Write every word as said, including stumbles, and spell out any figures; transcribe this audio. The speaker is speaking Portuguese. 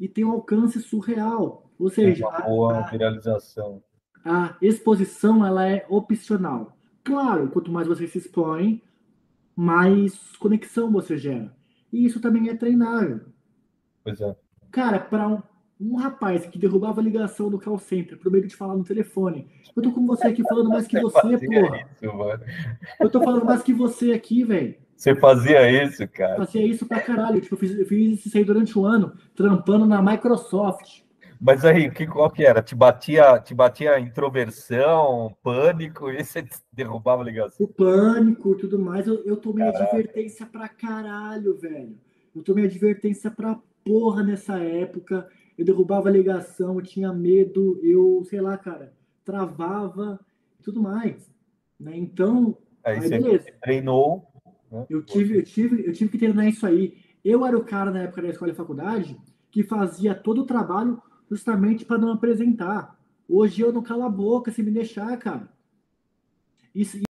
e tem um alcance surreal. Ou Tem seja, uma a, boa a, viralização. a exposição ela é opcional. Claro, quanto mais você se expõe, mais conexão você gera. E isso também é treinável. Pois é. Cara, para um, um rapaz que derrubava a ligação do call center por medo de falar no telefone, eu tô com você aqui falando mais que Você você, fazia porra. isso, mano. Eu tô falando mais que você aqui, velho. Você fazia isso, cara. Fazia isso pra caralho. Tipo, eu fiz, eu fiz isso aí durante um ano, trampando na Microsoft. Mas aí, o que, qual que era? Te batia, te batia introversão, pânico, e você derrubava a ligação. O pânico e tudo mais, eu, eu tomei Caraca. advertência pra caralho, velho. Eu tomei advertência pra porra nessa época. Eu derrubava a ligação, eu tinha medo, eu, sei lá, cara, travava e tudo mais. Né? Então, Aí aí você beleza. treinou, né? Eu tive, eu tive, eu tive que treinar isso aí. Eu era o cara na época da escola e faculdade que fazia todo o trabalho justamente para não apresentar. Hoje eu não calo a boca se me deixar, cara. Isso,